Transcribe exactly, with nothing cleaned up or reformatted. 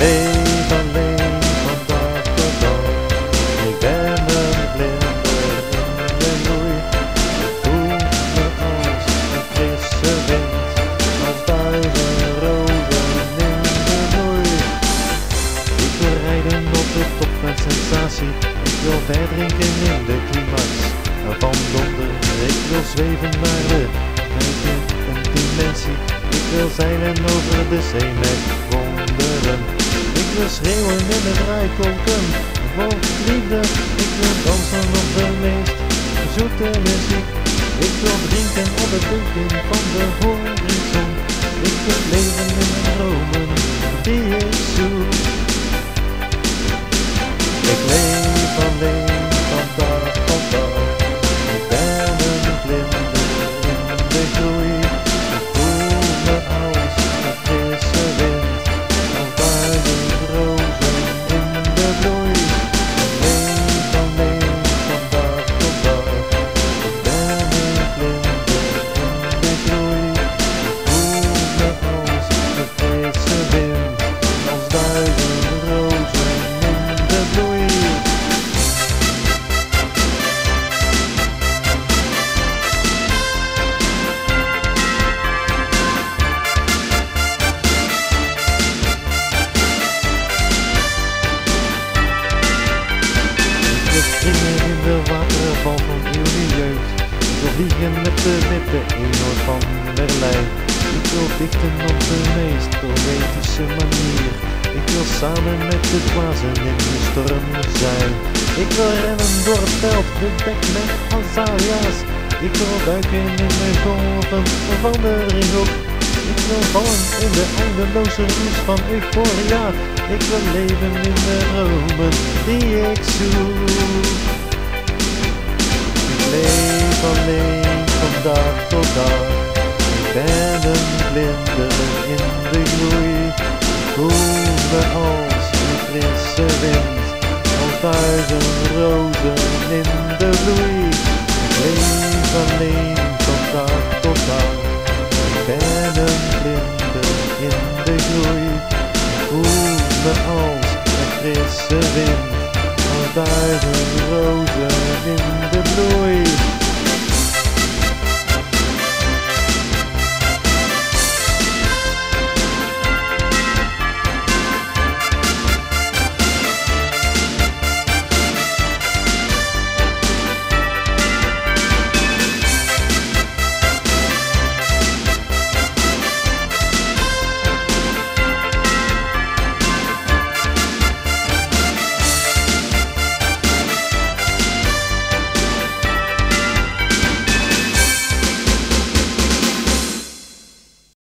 leef alleen van dag tot dag. Ik ben een vlinder in de bloei. Ik voel me als een frisse wind, als duizend rozen in de bloei. Ik wil rijden op de top van sensatie. Ik wil verdrinken in de climax van donder. Ik wil zweven naar de rijke dimensie. Ik wil zeilen over de zee met wonderen. Ik wil schreeuwen in de draaikolken vol liefde. Ik wil dansen op de meest zoete muziek. Ik wil drinken op het puntje van de horizon. Ik wil leven in de dromen die ik zoek. Ik leef alleen van dag tot dag. Ik ben een vlinder in de groei. Ik voel me als een frisse wind, als duizend rozen in de bloei. Ik leef alleen van dag tot dag. Ik ben een vlinder in de groei. Ik voel me als een frisse wind, als duizend rozen in de bloei. We springen in de waterval van eeuwige jeugd. Ik wil vliegen met de witte eenhoorn van Berlijn. Ik wil dichten op de meest poëtische manier. Ik wil samen met de dwazen in de storm zijn. Ik wil rennen door het veld, bedekt met azalea's. Ik wil duiken in de golven van de driehoek. Ik wil vallen in de eindeloze roes van euforia. Ik wil leven in de dromen die ik zoek. Ik leef alleen van dag tot dag. Ik ben een vlinder in de groei. Ik voel me als een frisse wind, als duizend rozen in de bloei. Ik leef alleen van dag tot dag. Ik ben een vlinder in de groei. Ik voel me als een frisse wind.